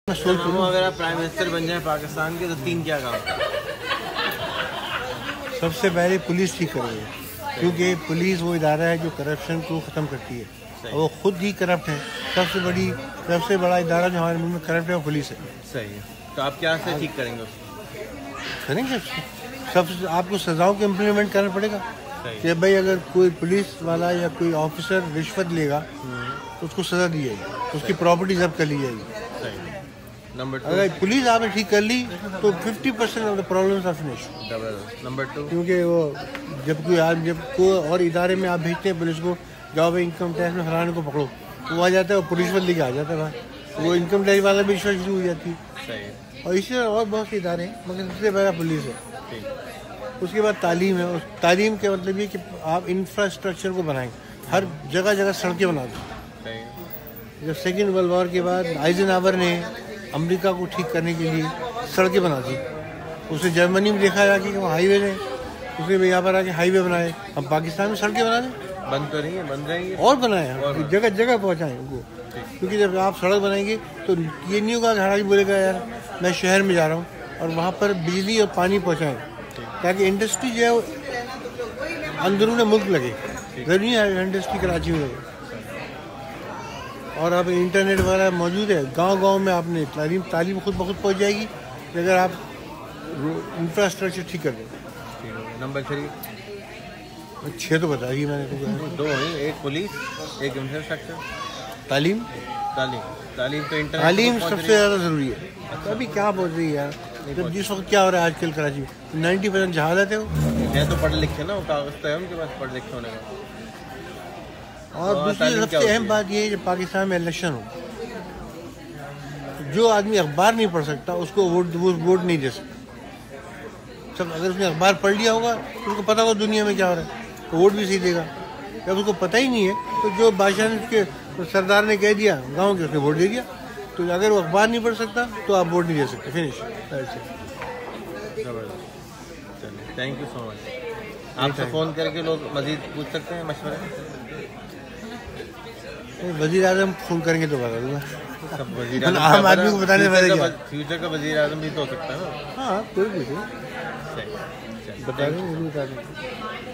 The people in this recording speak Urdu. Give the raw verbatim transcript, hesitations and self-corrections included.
اگر آپ پرائم منسٹر بن جائیں پاکستان کے تو تین کیا کام کریں؟ سب سے پہلے پولیس ٹھیک کرے گی، کیونکہ پولیس وہ ادارہ ہے جو کرپشن کو ختم کرتی ہے، وہ خود ہی کرپٹ ہے۔ سب سے بڑی سب سے بڑا ادارہ جو ہمارے ملک میں کرپٹ ہے وہ پولیس ہے۔ صحیح ہے، تو آپ کیا سے ٹھیک کریں گے اس کو؟ کریں گے سب سے آپ کو سزاؤں کو امپلیمنٹ کرنا پڑے گا کہ بھائی اگر کوئی پولیس والا یا کوئی آفیسر رشوت لے گا تو اس کو سزا دی جائے گی، اس کی پراپرٹی ضبط کر لی جائے گی۔ نمبر ٹو، اگر پولیس آپ نے ٹھیک کر لی تو fifty percent of the problems are finish. Number two, کیونکہ وہ جب کوئی جب کوئی اور ادارے میں آپ بھیجتے ہیں پولیس کو، جاؤ بھائی انکم ٹیکس میں فلانے کو پکڑو، وہ آ جاتا ہے، وہ پولیس لے کے آ جاتا ہے وہاں، وہ انکم ٹیکس والا بھی رشوت شروع ہو جاتی ہے۔ اور اسی طرح اور بہت سے ادارے ہیں، مگر سب سے پہلا پولیس ہے۔ اس کے بعد تعلیم ہے، اس تعلیم کے مطلب یہ کہ آپ انفراسٹرکچر کو بنائیں، ہر جگہ جگہ سڑکیں بنا دیں۔ جب سیکنڈ ورلڈ وار کے بعد آئزن آور نے امریکہ کو ٹھیک کرنے کے لیے سڑکیں بنا دی، اس نے جرمنی میں دیکھا جا کہ وہ ہائی وے نے، اس نے یہاں پر آ کے ہائی وے بنائے، ہم پاکستان میں سڑکیں بنا دیں، بند تو نہیں ہے، بن رہی ہے اور بنائیں، جگہ جگہ پہنچائیں ان کو۔ کیونکہ جب آپ سڑک بنائیں گے تو یہ نہیں ہوگا کہ ہر آدمی بولے گا یار میں شہر میں جا رہا ہوں، اور وہاں پر بجلی اور پانی پہنچائیں تاکہ انڈسٹری جو ہے وہ اندرون ملک لگے، ضروری ہے انڈسٹری کراچی میں لگے۔ اور اب انٹرنیٹ وغیرہ موجود ہے، گاؤں گاؤں میں آپ نے تعلیم تعلیم خود بخود پہنچ جائے گی اگر آپ انفراسٹرکچر ٹھیک کر دیں۔ نمبر تھری، چھ تو بتا دی میں نے، دو ہیں، ایک پولیس، ایک انفراسٹرکچر۔ تعلیم تعلیم تعلیم تو انٹرنیٹ تعلیم سب سے زیادہ ضروری ہے۔ ابھی کیا بول رہی ہے یار، جب جس وقت کیا ہو رہا ہے آج کل کراچی میں نائنٹی پرسینٹ جہالت ہے، وہ ہے تو پڑھ لکھے نا، وہ کاغذ تو ہے ان کے پاس پڑھ لکھے ہونے کا۔ اور دوسری سب سے اہم بات یہ ہے کہ پاکستان میں الیکشن ہو، جو آدمی اخبار نہیں پڑھ سکتا اس کو ووٹ ووٹ نہیں دے سکتا۔ سب اگر اس نے اخبار پڑھ لیا ہوگا تو اس کو پتا ہوگا دنیا میں کیا ہو رہا ہے، تو ووٹ بھی صحیح دے گا۔ جب اس کو پتہ ہی نہیں ہے تو جو بادشاہ نے اس کے سردار نے کہہ دیا گاؤں کے، اس نے ووٹ دے دیا۔ تو اگر وہ اخبار نہیں پڑھ سکتا تو آپ ووٹ نہیں دے سکتے، finish. Thank you so much. آپ سے فون کر کے لوگ مزید پوچھ سکتے ہیں مشورے؟ وزیر اعظم فون کریں گے تو بتا دوں گا، وزیر عام آدمی کو بتانے والے کیا، فیوچر کا وزیر اعظم بھی تو ہو سکتا ہے نا۔ ہاں کوئی بھی بتا دیں گے، بتا دیں گے۔